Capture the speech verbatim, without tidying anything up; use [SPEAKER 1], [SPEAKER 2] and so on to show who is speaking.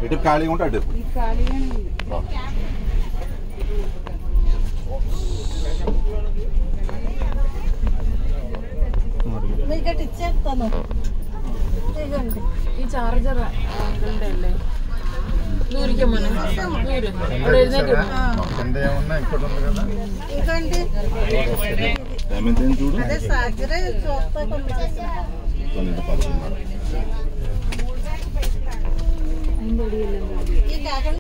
[SPEAKER 1] ఇటు ఖాళీగా ఉంటే అటు
[SPEAKER 2] మీకటి ఇచ్చేస్తాను
[SPEAKER 3] ఈ చార్జర్ నూరికి మన నూరు
[SPEAKER 2] ఇంకండి
[SPEAKER 1] చూడు
[SPEAKER 2] అదే సాగరే చూస్తా